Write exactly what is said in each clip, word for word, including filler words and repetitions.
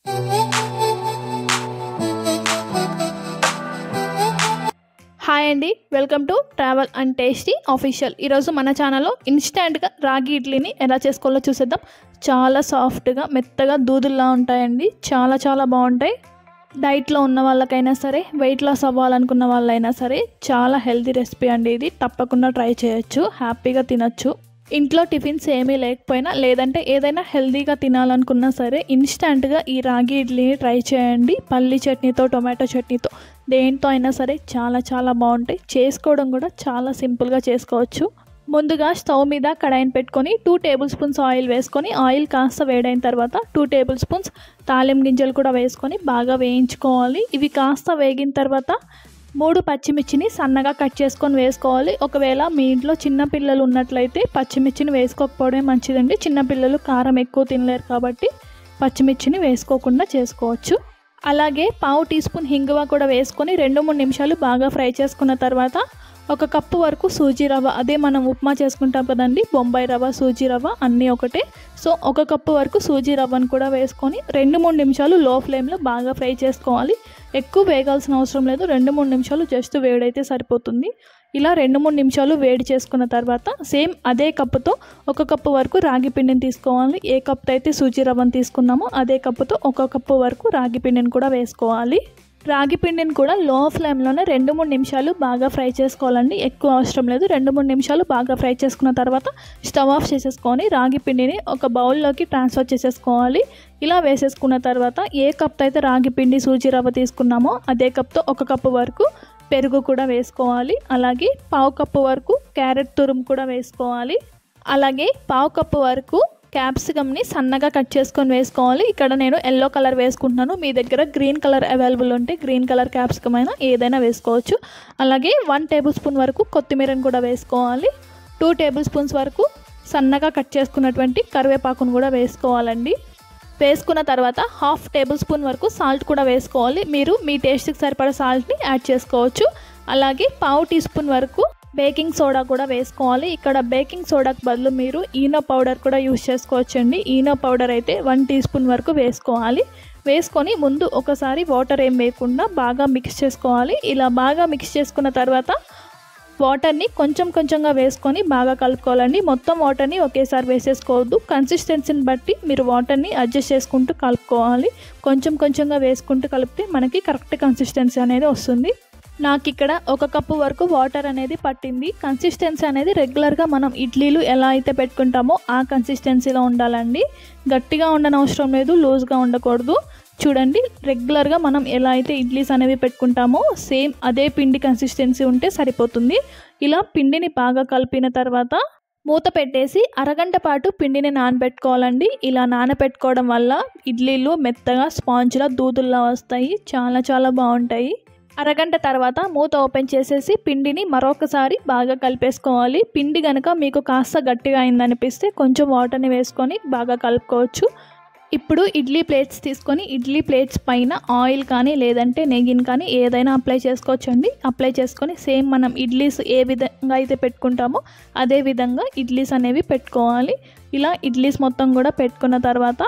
Hi అండి, welcome to travel and tasty official. ఈరోజు మన ఛానల్లో ఇన్స్టెంట్గా రాగి ఇడ్లీని ఎలా చేసుకోవాలో చూసేద్దాం. చాలా సాఫ్ట్గా మెత్తగా దూదుల్లా ఉంటాయండి. చాలా చాలా బాగుంటాయి. డైట్లో ఉన్న వాళ్ళకైనా సరే, వెయిట్ లాస్ అవ్వాలనుకున్న వాళ్ళైనా సరే చాలా హెల్తీ రెసిపీ అండి. ఇది తప్పకుండా ట్రై చేయొచ్చు, హ్యాపీగా తినొచ్చు. ఇంట్లో టిఫిన్స్ ఏమీ లేకపోయినా, లేదంటే ఏదైనా హెల్తీగా తినాలనుకున్నా సరే ఇన్స్టెంట్గా ఈ రాగి ఇడ్లీని ట్రై చేయండి. పల్లి చట్నీతో, టొమాటో చట్నీతో, దేంతో అయినా సరే చాలా చాలా బాగుంటాయి. చేసుకోవడం కూడా చాలా సింపుల్గా చేసుకోవచ్చు. ముందుగా స్టవ్ మీద కడాయిని పెట్టుకొని టూ టేబుల్ స్పూన్స్ ఆయిల్ వేసుకొని, ఆయిల్ కాస్త వేడైన తర్వాత టూ టేబుల్ స్పూన్స్ తాలింపు గింజలు కూడా వేసుకొని బాగా వేయించుకోవాలి. ఇవి కాస్త వేగిన తర్వాత మూడు పచ్చిమిర్చిని సన్నగా కట్ చేసుకొని వేసుకోవాలి. ఒకవేళ మీ ఇంట్లో చిన్నపిల్లలు ఉన్నట్లయితే పచ్చిమిర్చిని వేసుకోకపోవడమే మంచిదండి. చిన్నపిల్లలు కారం ఎక్కువ తినలేరు కాబట్టి పచ్చిమిర్చిని వేసుకోకుండా చేసుకోవచ్చు. అలాగే పావు టీ స్పూన్ హింగువ కూడా వేసుకొని రెండు మూడు నిమిషాలు బాగా ఫ్రై చేసుకున్న తర్వాత ఒక కప్పు వరకు సూజీ రవ్వ, అదే మనం ఉప్మా చేసుకుంటాం కదండి, బొంబాయి రవ్వ, సూజీ రవ్వ అన్నీ ఒకటే. సో ఒక కప్పు వరకు సూజీ రవ్వను కూడా వేసుకొని రెండు మూడు నిమిషాలు లో ఫ్లేమ్లో బాగా ఫ్రై చేసుకోవాలి. ఎక్కువ వేగాల్సిన అవసరం లేదు, రెండు మూడు నిమిషాలు జస్ట్ వేడైతే సరిపోతుంది. ఇలా రెండు మూడు నిమిషాలు వేడి చేసుకున్న తర్వాత సేమ్ అదే కప్పుతో ఒక కప్పు వరకు రాగి పిండిని తీసుకోవాలి. ఏ కప్పుతో అయితే సూజీ రవ్వను తీసుకున్నామో అదే కప్పుతో ఒక కప్పు వరకు రాగి పిండిని కూడా వేసుకోవాలి. రాగి పిండిని కూడా లో ఫ్లేమ్లోనే రెండు మూడు నిమిషాలు బాగా ఫ్రై చేసుకోవాలండి. ఎక్కువ అవసరం లేదు, రెండు మూడు నిమిషాలు బాగా ఫ్రై చేసుకున్న తర్వాత స్టవ్ ఆఫ్ చేసేసుకొని రాగి పిండిని ఒక బౌల్లోకి ట్రాన్స్ఫర్ చేసేసుకోవాలి. ఇలా వేసేసుకున్న తర్వాత ఏ కప్తో అయితే రాగి పిండి సూజీ రవ్వ తీసుకున్నామో అదే కప్తో ఒక కప్పు వరకు పెరుగు కూడా వేసుకోవాలి. అలాగే పావు కప్పు వరకు క్యారెట్ తురుము కూడా వేసుకోవాలి. అలాగే పావు కప్పు వరకు క్యాప్సికమ్ని సన్నగా కట్ చేసుకొని వేసుకోవాలి. ఇక్కడ నేను ఎల్లో కలర్ వేసుకుంటున్నాను. మీ దగ్గర గ్రీన్ కలర్ అవైలబుల్ ఉంటే గ్రీన్ కలర్ క్యాప్సికమ్ అయినా ఏదైనా వేసుకోవచ్చు. అలాగే వన్ టేబుల్ స్పూన్ వరకు కొత్తిమీరని కూడా వేసుకోవాలి. టూ టేబుల్ స్పూన్స్ వరకు సన్నగా కట్ చేసుకున్నటువంటి కరివేపాకును కూడా వేసుకోవాలండి. వేసుకున్న తర్వాత హాఫ్ టేబుల్ స్పూన్ వరకు సాల్ట్ కూడా వేసుకోవాలి. మీరు మీ టేస్ట్కి సరిపడా సాల్ట్ని యాడ్ చేసుకోవచ్చు. అలాగే పావు టీ స్పూన్ వరకు బేకింగ్ సోడా కూడా వేసుకోవాలి. ఇక్కడ బేకింగ్ సోడాకు బదులు మీరు ఈనో పౌడర్ కూడా యూస్ చేసుకోవచ్చండి. ఈనో పౌడర్ అయితే వన్ టీ స్పూన్ వరకు వేసుకోవాలి. వేసుకొని ముందు ఒకసారి వాటర్ ఏం వేయకుండా బాగా మిక్స్ చేసుకోవాలి. ఇలా బాగా మిక్స్ చేసుకున్న తర్వాత వాటర్ని కొంచెం కొంచెంగా వేసుకొని బాగా కలుపుకోవాలండి. మొత్తం వాటర్ని ఒకేసారి వేసేసుకోవద్దు. కన్సిస్టెన్సీని బట్టి మీరు వాటర్ని అడ్జస్ట్ చేసుకుంటూ కలుపుకోవాలి. కొంచెం కొంచెంగా వేసుకుంటూ కలిపితే మనకి కరెక్ట్ కన్సిస్టెన్సీ అనేది వస్తుంది. నాకు ఇక్కడ ఒక కప్పు వరకు వాటర్ అనేది పట్టింది. కన్సిస్టెన్సీ అనేది రెగ్యులర్గా మనం ఇడ్లీలు ఎలా అయితే పెట్టుకుంటామో ఆ కన్సిస్టెన్సీలో ఉండాలండి. గట్టిగా ఉండనవసరం లేదు, లూజ్గా ఉండకూడదు. చూడండి, రెగ్యులర్గా మనం ఎలా అయితే ఇడ్లీస్ అనేవి పెట్టుకుంటామో సేమ్ అదే పిండి కన్సిస్టెన్సీ ఉంటే సరిపోతుంది. ఇలా పిండిని బాగా కలిపిన తర్వాత మూత పెట్టేసి అరగంట పాటు పిండిని నానబెట్టుకోవాలండి. ఇలా నానబెట్టుకోవడం వల్ల ఇడ్లీలు మెత్తగా స్పాంజ్లా దూదుల్లా వస్తాయి. చాలా చాలా బాగుంటాయి. అరగంట తర్వాత మూత ఓపెన్ చేసేసి పిండిని మరొకసారి బాగా కలిపేసుకోవాలి. పిండి కనుక మీకు కాస్త గట్టిగా అయిందనిపిస్తే కొంచెం వాటర్ని వేసుకొని బాగా కలుపుకోవచ్చు. ఇప్పుడు ఇడ్లీ ప్లేట్స్ తీసుకొని ఇడ్లీ ప్లేట్స్ పైన ఆయిల్ కానీ లేదంటే నెయ్యిని కానీ ఏదైనా అప్లై చేసుకోవచ్చండి. అప్లై చేసుకొని సేమ్ మనం ఇడ్లీస్ ఏ విధంగా అయితే పెట్టుకుంటామో అదే విధంగా ఇడ్లీస్ అనేవి పెట్టుకోవాలి. ఇలా ఇడ్లీస్ మొత్తం కూడా పెట్టుకున్న తర్వాత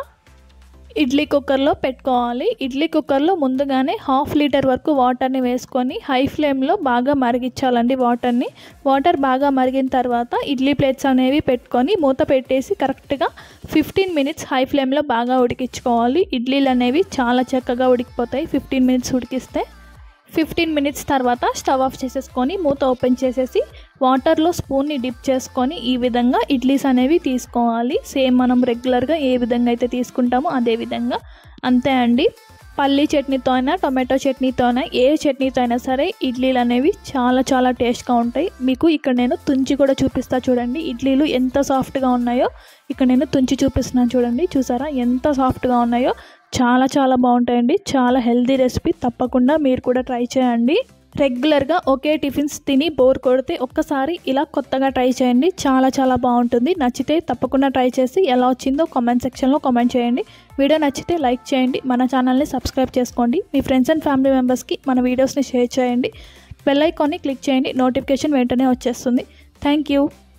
ఇడ్లీ కుక్కర్లో పెట్టుకోవాలి. ఇడ్లీ కుక్కర్లో ముందుగానే హాఫ్ లీటర్ వరకు వాటర్ని వేసుకొని హై ఫ్లేమ్లో బాగా మరిగించాలండి. వాటర్ని వాటర్ బాగా మరిగిన తర్వాత ఇడ్లీ ప్లేట్స్ అనేవి పెట్టుకొని మూత పెట్టేసి కరెక్ట్గా ఫిఫ్టీన్ మినిట్స్ హై ఫ్లేమ్లో బాగా ఉడికించుకోవాలి. ఇడ్లీలు అనేవి చాలా చక్కగా ఉడికిపోతాయి ఫిఫ్టీన్ మినిట్స్ ఉడికిస్తే. ఫిఫ్టీన్ మినిట్స్ తర్వాత స్టవ్ ఆఫ్ చేసేసుకొని మూత ఓపెన్ చేసేసి వాటర్లో స్పూన్ని డిప్ చేసుకొని ఈ విధంగా ఇడ్లీస్ అనేవి తీసుకోవాలి. సేమ్ మనం రెగ్యులర్గా ఏ విధంగా అయితే తీసుకుంటామో అదే విధంగా. అంతే అండి. పల్లీ చట్నీతో అయినా, టొమాటో చట్నీతో అయినా, ఏ చట్నీతో అయినా సరే ఇడ్లీలు అనేవి చాలా చాలా టేస్ట్గా ఉంటాయి. మీకు ఇక్కడ నేను తుంచి కూడా చూపిస్తా చూడండి. ఇడ్లీలు ఎంత సాఫ్ట్గా ఉన్నాయో ఇక్కడ నేను తుంచి చూపిస్తున్నాను చూడండి. చూసారా ఎంత సాఫ్ట్గా ఉన్నాయో? చాలా చాలా బాగుంటాయండి. చాలా హెల్తీ రెసిపీ, తప్పకుండా మీరు కూడా ట్రై చేయండి. రెగ్యులర్గా ఒకే టిఫిన్స్ తిని బోర్ కొడితే ఒక్కసారి ఇలా కొత్తగా ట్రై చేయండి. చాలా చాలా బాగుంటుంది. నచ్చితే తప్పకుండా ట్రై చేసి ఎలా వచ్చిందో కామెంట్ సెక్షన్లో కామెంట్ చేయండి. వీడియో నచ్చితే లైక్ చేయండి. మన ఛానల్ని సబ్స్క్రైబ్ చేసుకోండి. మీ ఫ్రెండ్స్ అండ్ ఫ్యామిలీ మెంబర్స్కి మన వీడియోస్ని షేర్ చేయండి. బెల్ ఐకాన్ని క్లిక్ చేయండి. నోటిఫికేషన్ వెంటనే వచ్చేస్తుంది. Thank you.